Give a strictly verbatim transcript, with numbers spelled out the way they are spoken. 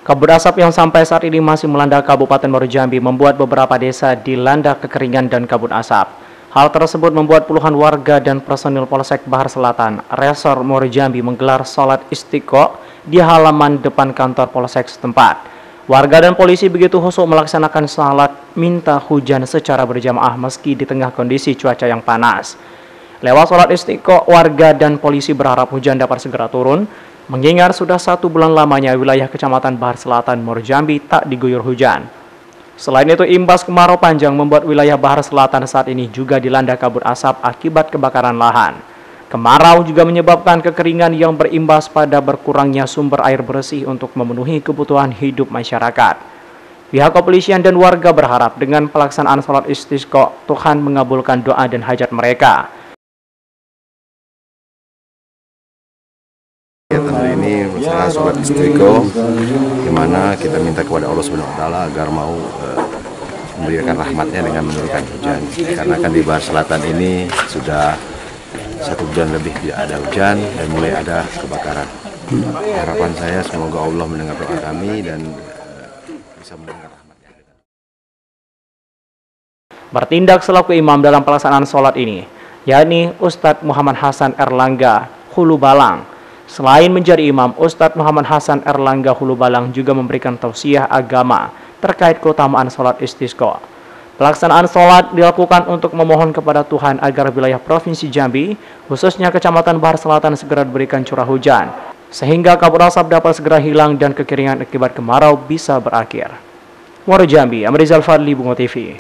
Kabut asap yang sampai saat ini masih melanda Kabupaten Muaro Jambi membuat beberapa desa dilanda kekeringan dan kabut asap. Hal tersebut membuat puluhan warga dan personil Polsek Bahar Selatan, Resor Muaro Jambi menggelar sholat istiqo di halaman depan kantor Polsek setempat. Warga dan polisi begitu khusyuk melaksanakan sholat minta hujan secara berjamaah meski di tengah kondisi cuaca yang panas. Lewat sholat istiqo, warga dan polisi berharap hujan dapat segera turun, mengingat sudah satu bulan lamanya wilayah Kecamatan Bahar Selatan, Muaro Jambi tak diguyur hujan. Selain itu, imbas kemarau panjang membuat wilayah Bahar Selatan saat ini juga dilanda kabut asap akibat kebakaran lahan. Kemarau juga menyebabkan kekeringan yang berimbas pada berkurangnya sumber air bersih untuk memenuhi kebutuhan hidup masyarakat. Pihak kepolisian dan warga berharap dengan pelaksanaan sholat istisqa, Tuhan mengabulkan doa dan hajat mereka. Kegiatan hari ini masalah sholat istiqo, di mana kita minta kepada Allah Subhanahu Wa Taala agar mau uh, memberikan rahmatnya dengan menurunkan hujan. Karena kan di Bahar Selatan ini sudah satu bulan lebih tidak ada hujan dan mulai ada kebakaran. Harapan saya semoga Allah mendengar doa kami dan uh, bisa mendengar rahmatnya. Bertindak selaku imam dalam pelaksanaan sholat ini, yakni Ustadz Muhammad Hasan Erlangga Hulu Balang. Selain menjadi imam, Ustadz Muhammad Hasan Erlangga Hulu Balang juga memberikan tausiah agama terkait keutamaan sholat istisqa. Pelaksanaan sholat dilakukan untuk memohon kepada Tuhan agar wilayah Provinsi Jambi, khususnya Kecamatan Bahar Selatan, segera diberikan curah hujan, sehingga kabut asap dapat segera hilang dan kekeringan akibat kemarau bisa berakhir. Muaro Jambi, Amrizal Fadli, Bungo T V.